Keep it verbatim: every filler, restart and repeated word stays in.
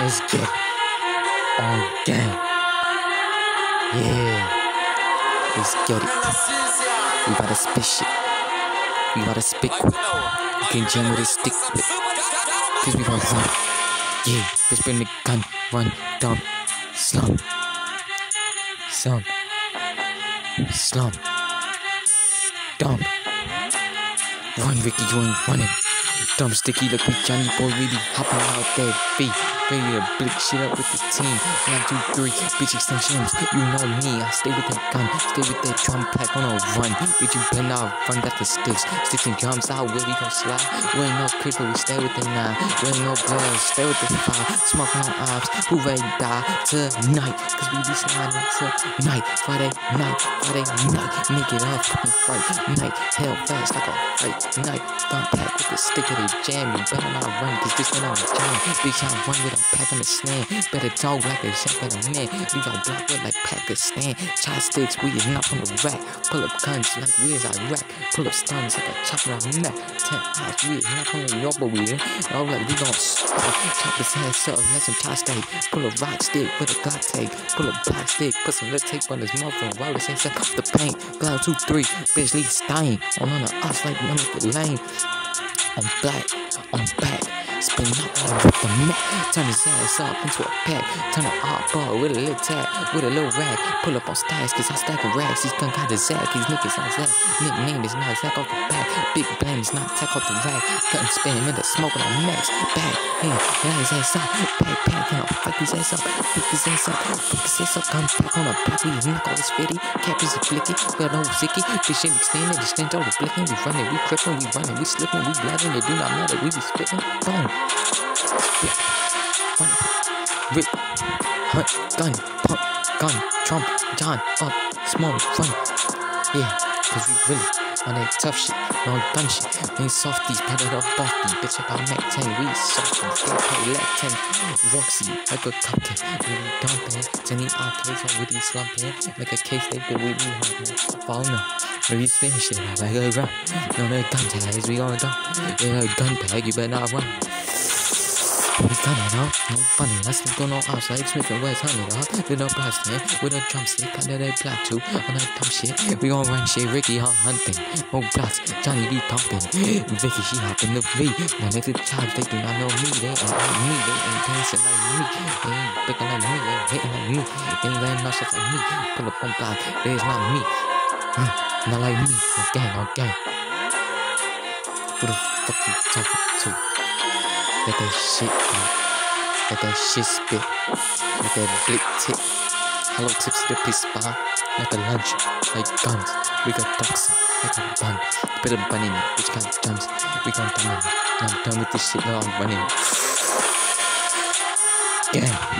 Let's get it. On gang. Yeah. Let's get it. We gotta spit shit. We gotta spit quick. You can jam with a stick with. Cause we gon' run. Yeah. Let's bring the gun. Run. Dump. Slump. Slump. Slump. Dump. Run, Ricky, you ain't running. Dumb sticky, look we Johnny boy, we be hopping out that feet. Ready to blick shit up with the team. One, two, three, bitch extensions. You know me, I stay with that gun, stay with that drum pack on a run. Bitch, you better not run, got the sticks. Sticks and drums out, where we gon' slide. We ain't no cricket, we stay with the nine. We ain't no girls, stay with the five. Smoking on ops, who ready to die tonight? Cause we be sliding tonight. Friday night, Friday night. Make it up, fucking fight night. Hell fast like a fight night. Gun pack with the stick of the jam. You better not run, cause this ain't on the jam. Bitch, I run with a pack on the stand. Better talk like a shot at a man. Leave our block with like Pakistan. Chopsticks, we is not on the rack. Pull up guns like we is Iraq. Pull up stuns like a chopper on the neck. Ten eyes, we is not on the York, but we in. All like we gon' stop. Chop his hands up, let some chopstick. Pull a rock stick with a Glock tape. Pull a black stick, put some lip tape on his mouth and roll his hands up the paint. Glad two, three, bitch, leave stain. On on the us like none of the lane. I'm black, I'm back. Spin up with the Mac. Turn his ass up into a pack. Turn an art ball with a little tag, with a little rag. Pull up on stacks, cause I stack of rags. He's gun got the Zach, his niggas not Zach. Nickname is not Zach off the back. Big blame is not Zach off the rack. Cutting spin in the smoke on the max. Back, yeah, got his ass up. Back, back, and I'll fuck his ass up. Pick his ass up, pick his ass up. Gun back on the back, we knock all his fitty. Cap is a flicky, got no zicky. This shit extended, extend all the flicking. We running, we crippin', we running, we slipping, we blabbing. It do not matter, we be spitting. Boom. Spit, run, rip, hunt, gun, pump, gun, trump, John, up, small, run. Yeah, cause we really on that tough shit, no dumb shit. We ain't softies, better up off these. Bitch, up our Mac ten, we softies. They play Latin, Roxy, like a cupcake. We be dumping, Jenny arcades on with these slumping. Make a case, they do we be humping. Fall no, we spin shit like a run. No, no gun tags, we gon' dump. Yeah, gun tag, you better not run. We gunning out, no funny, that's not going on outside. Smith and West honey, dog. With no plastic, with a drumstick, under that black too. On that dumb shit, we gon' run shit. Ricky, huh, hunting. No blocks, Johnny be pumping. Vicky, she hopping the V. When they the chops, they do not know me. They ain't like me, they ain't dancing like me. They ain't picking like me, they ain't hitting like me. They ain't letting no shit like me. Pull up on block, there's not me. Mm, not like me, no gang, no gang. Who the fuck you talking to? Let that shit go. Let that shit spit. Let that blick tip. Hello tips to the piss bar. Like a lunch. Like guns. We got toxin. Like a bun. Put a bun in it. Bitch got jumps. We got done with it. I'm done with this shit. Now I'm running. Gang.